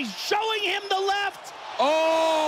by showing him the left. ¡Oh!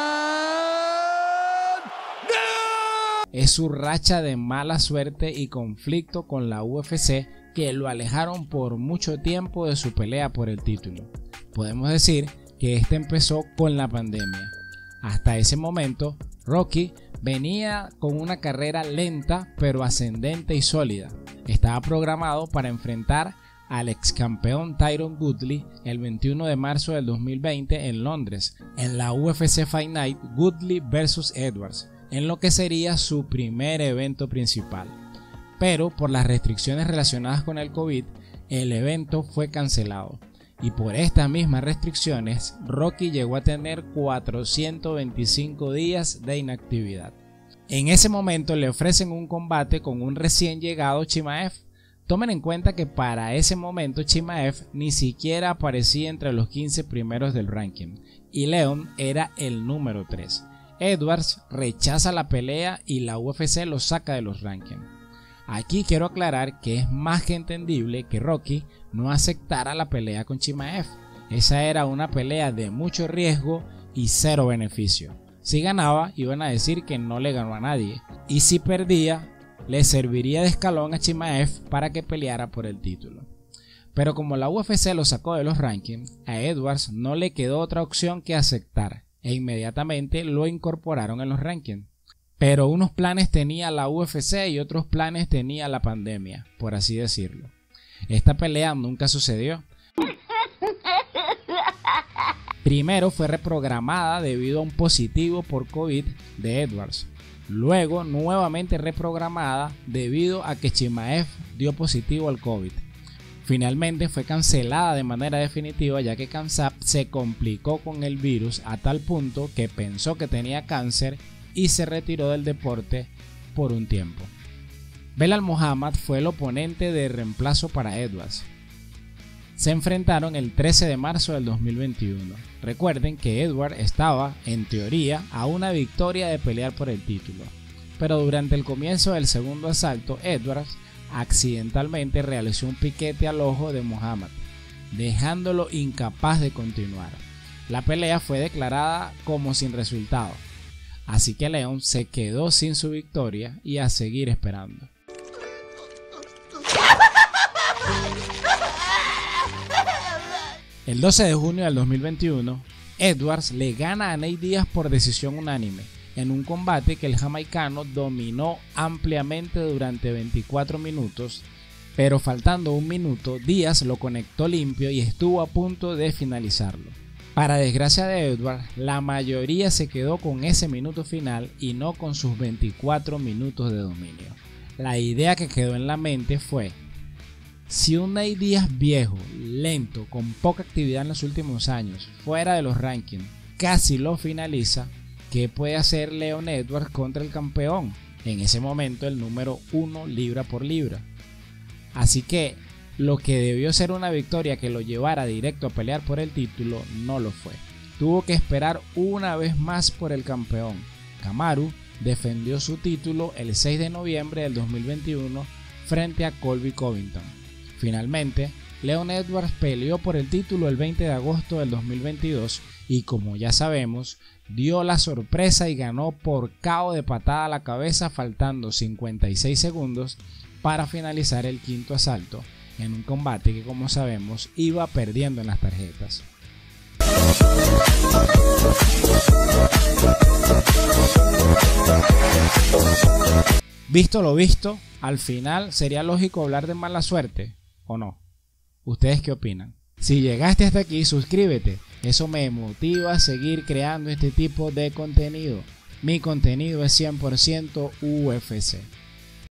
¡No! Es su racha de mala suerte y conflicto con la UFC que lo alejaron por mucho tiempo de su pelea por el título. Podemos decir que este empezó con la pandemia. Hasta ese momento, Rocky venía con una carrera lenta pero ascendente y sólida. Estaba programado para enfrentar al ex campeón Tyron Woodley el 21 de marzo del 2020 en Londres, en la UFC Fight Night Woodley vs Edwards, en lo que sería su primer evento principal. Pero por las restricciones relacionadas con el COVID, el evento fue cancelado. Y por estas mismas restricciones, Rocky llegó a tener 425 días de inactividad. En ese momento le ofrecen un combate con un recién llegado Chimaev. Tomen en cuenta que para ese momento Chimaev ni siquiera aparecía entre los 15 primeros del ranking y Leon era el número 3. Edwards rechaza la pelea y la UFC lo saca de los rankings. Aquí quiero aclarar que es más que entendible que Rocky no aceptara la pelea con Chimaev. Esa era una pelea de mucho riesgo y cero beneficio. Si ganaba, iban a decir que no le ganó a nadie, y si perdía, le serviría de escalón a Chimaev para que peleara por el título. Pero como la UFC lo sacó de los rankings, a Edwards no le quedó otra opción que aceptar, e inmediatamente lo incorporaron en los rankings. Pero unos planes tenía la UFC y otros planes tenía la pandemia, por así decirlo. Esta pelea nunca sucedió. Primero fue reprogramada debido a un positivo por COVID de Edwards. Luego nuevamente reprogramada debido a que Chimaev dio positivo al COVID. Finalmente fue cancelada de manera definitiva ya que Khamzat se complicó con el virus a tal punto que pensó que tenía cáncer y se retiró del deporte por un tiempo. Belal Muhammad fue el oponente de reemplazo para Edwards. Se enfrentaron el 13 de marzo del 2021. Recuerden que Edwards estaba, en teoría, a una victoria de pelear por el título, pero durante el comienzo del segundo asalto, Edwards accidentalmente realizó un piquete al ojo de Muhammad, dejándolo incapaz de continuar. La pelea fue declarada como sin resultado, así que Leon se quedó sin su victoria y a seguir esperando. El 12 de junio del 2021, Edwards le gana a Nate Diaz por decisión unánime, en un combate que el jamaicano dominó ampliamente durante 24 minutos, pero faltando un minuto, Diaz lo conectó limpio y estuvo a punto de finalizarlo. Para desgracia de Edwards, la mayoría se quedó con ese minuto final y no con sus 24 minutos de dominio. La idea que quedó en la mente fue: si un Nate Diaz viejo, lento, con poca actividad en los últimos años, fuera de los rankings, casi lo finaliza, ¿qué puede hacer Leon Edwards contra el campeón? En ese momento el número 1 libra por libra. Así que lo que debió ser una victoria que lo llevara directo a pelear por el título no lo fue. Tuvo que esperar una vez más por el campeón. Kamaru defendió su título el 6 de noviembre del 2021 frente a Colby Covington. Finalmente, Leon Edwards peleó por el título el 20 de agosto del 2022 y, como ya sabemos, dio la sorpresa y ganó por KO de patada a la cabeza faltando 56 segundos para finalizar el quinto asalto, en un combate que, como sabemos, iba perdiendo en las tarjetas. Visto lo visto, al final sería lógico hablar de mala suerte, ¿o no? ¿Ustedes qué opinan? Si llegaste hasta aquí, suscríbete, eso me motiva a seguir creando este tipo de contenido. Mi contenido es 100% UFC.